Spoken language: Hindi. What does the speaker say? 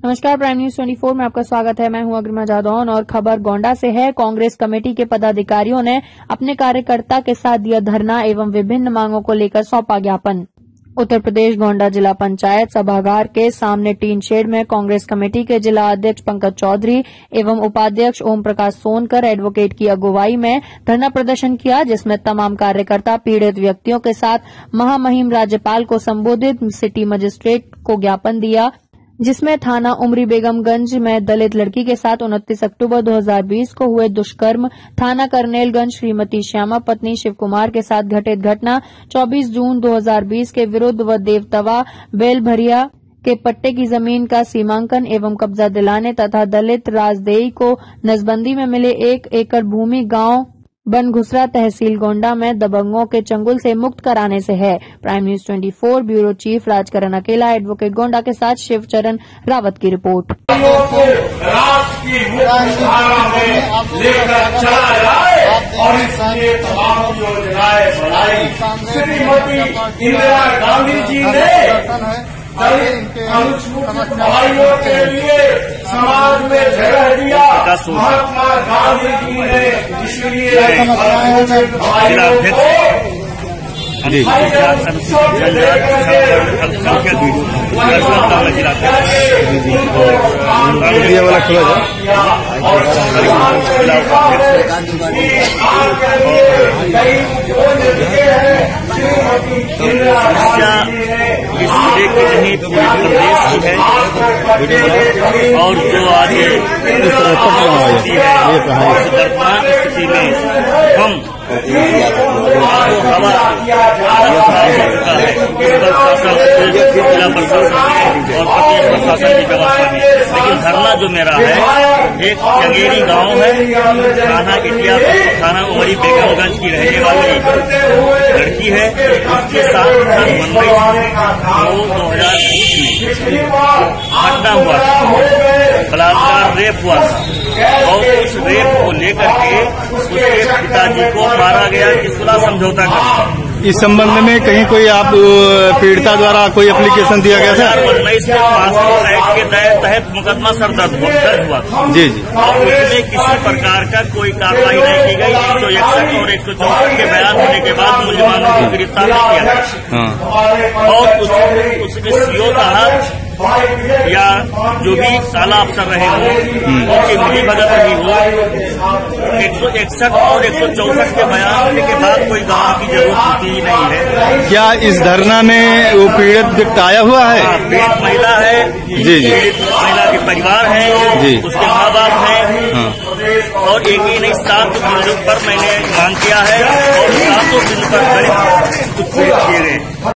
नमस्कार, प्राइम न्यूज 24 में आपका स्वागत है। मैं हूं अग्रिमा जादौन और खबर गोंडा से है। कांग्रेस कमेटी के पदाधिकारियों ने अपने कार्यकर्ता के साथ दिया धरना एवं विभिन्न मांगों को लेकर सौंपा ज्ञापन। उत्तर प्रदेश गोंडा जिला पंचायत सभागार के सामने टीन शेड में कांग्रेस कमेटी के जिला अध्यक्ष पंकज चौधरी एवं उपाध्यक्ष ओम प्रकाश सोनकर एडवोकेट की अगुवाई में धरना प्रदर्शन किया, जिसमें तमाम कार्यकर्ता पीड़ित व्यक्तियों के साथ महामहिम राज्यपाल को संबोधित सिटी मजिस्ट्रेट को ज्ञापन दिया, जिसमें थाना उमरी बेगमगंज में दलित लड़की के साथ 29 अक्टूबर 2020 को हुए दुष्कर्म, थाना करनेलगंज श्रीमती श्यामा पत्नी शिव कुमार के साथ घटित घटना, 24 जून 2020 के विरुद्ध व देवतवा बेलभरिया के पट्टे की जमीन का सीमांकन एवं कब्जा दिलाने तथा दलित राजदेई को नसबंदी में मिले 1 एकड़ भूमि गांव बनघुसरा तहसील गोंडा में दबंगों के चंगुल से मुक्त कराने से है। Prime news 24 bureau chief Rajkaran Akela, advocate Gonda के साथ शिवचरण रावत की रिपोर्ट। और इसलिए तमाम योजनाएं बढ़ाई। श्रीमती इंदिरा गांधी जी ने भाइयों के लिए समाज में जगह दिया। महात्मा गांधी जी ने इसलिए इस जिले की नहीं पूरे प्रदेश की है और जो आज वर्तमान स्थिति में हम हवा जिला प्रशासन और प्रदेश प्रशासन की व्यवस्था में, लेकिन धरना जो मेरा है एक चंगेरी गांव है, थाना इटिया थाना उमरी बेगमगंज की रहने वाली लड़की है। उसके साथ 2020 में घटना हुआ था, बलात्कार रेप हुआ था और उस रेप को लेकर के उसके पिताजी को मारा गया कि सुलह समझौता कर। इस संबंध में कहीं कोई आप पीड़िता द्वारा कोई एप्लीकेशन दिया गया था? 2019 में पासपोर्ट एक्ट के तहत मुकदमा दर्ज हुआ था जी और उसमें किसी प्रकार का कोई कार्रवाई नहीं की गई। 161 और 164 के बयान होने के बाद मुलजिमानों को गिरफ्तार नहीं किया गया और उसमें सीओ साहब या जो भी काला अफसर रहे हो उनकी मिली भगत रही हो, 161 और 164 के बयान होने के बाद कोई गवाह की जरूरत होती ही नहीं है। क्या इस धरना में वो पीड़ित व्यक्ति आया हुआ है? पीड़ित महिला है जी। पीड़ित महिला के परिवार है जी, उसके माँ बाप है और एक ही नहीं 7 बिंदु पर मैंने मांग किया है और 7 बिंदु पर कुछ किए गए।